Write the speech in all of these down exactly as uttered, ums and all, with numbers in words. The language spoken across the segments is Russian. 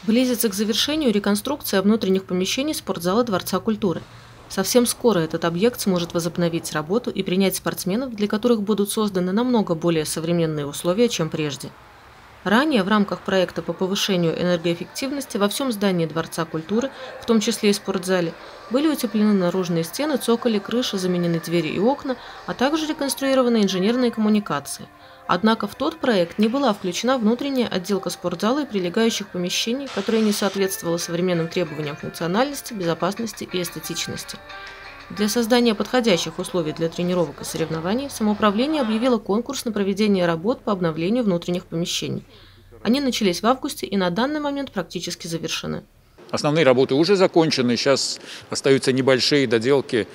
Близится к завершению реконструкция внутренних помещений спортзала Дворца культуры. Совсем скоро этот объект сможет возобновить работу и принять спортсменов, для которых будут созданы намного более современные условия, чем прежде. Ранее в рамках проекта по повышению энергоэффективности во всем здании Дворца культуры, в том числе и спортзале, были утеплены наружные стены, цоколи, крыши, заменены двери и окна, а также реконструированы инженерные коммуникации. Однако в тот проект не была включена внутренняя отделка спортзала и прилегающих помещений, которая не соответствовала современным требованиям функциональности, безопасности и эстетичности. Для создания подходящих условий для тренировок и соревнований самоуправление объявило конкурс на проведение работ по обновлению внутренних помещений. Они начались в августе и на данный момент практически завершены. Основные работы уже закончены, сейчас остаются небольшие доделки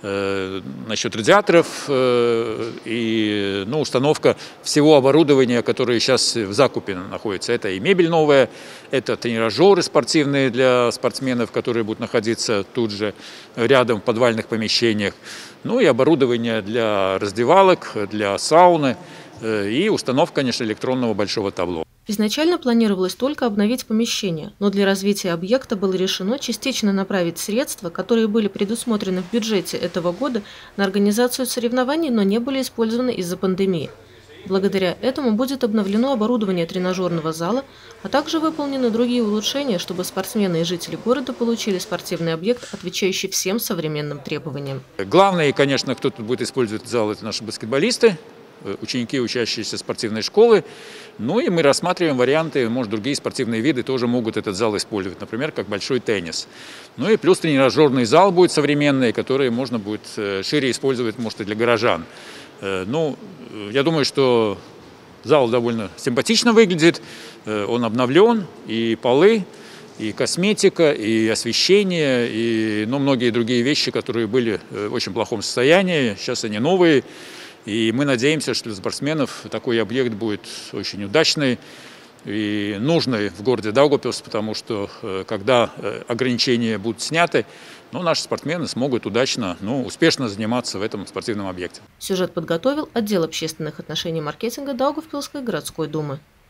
э, насчет радиаторов э, и ну, установка всего оборудования, которое сейчас в закупе находится. Это и мебель новая, это тренажеры спортивные для спортсменов, которые будут находиться тут же рядом в подвальных помещениях, ну и оборудование для раздевалок, для сауны э, и установка, конечно, электронного большого табло. Изначально планировалось только обновить помещение, но для развития объекта было решено частично направить средства, которые были предусмотрены в бюджете этого года, на организацию соревнований, но не были использованы из-за пандемии. Благодаря этому будет обновлено оборудование тренажерного зала, а также выполнены другие улучшения, чтобы спортсмены и жители города получили спортивный объект, отвечающий всем современным требованиям. Главное, конечно, кто тут будет использовать зал, это наши баскетболисты, ученики, учащиеся спортивной школы. Ну и мы рассматриваем варианты, может, другие спортивные виды тоже могут этот зал использовать, например, как большой теннис. Ну и плюс тренажерный зал будет современный, который можно будет шире использовать, может, и для горожан. Ну, я думаю, что зал довольно симпатично выглядит, он обновлен, и полы, и косметика, и освещение, и ну, многие другие вещи, которые были в очень плохом состоянии, сейчас они новые. И мы надеемся, что для спортсменов такой объект будет очень удачный и нужный в городе Даугавпилс, потому что когда ограничения будут сняты, ну, наши спортсмены смогут удачно, ну, успешно заниматься в этом спортивном объекте. Сюжет подготовил отдел общественных отношений и маркетинга Даугавпилской городской думы.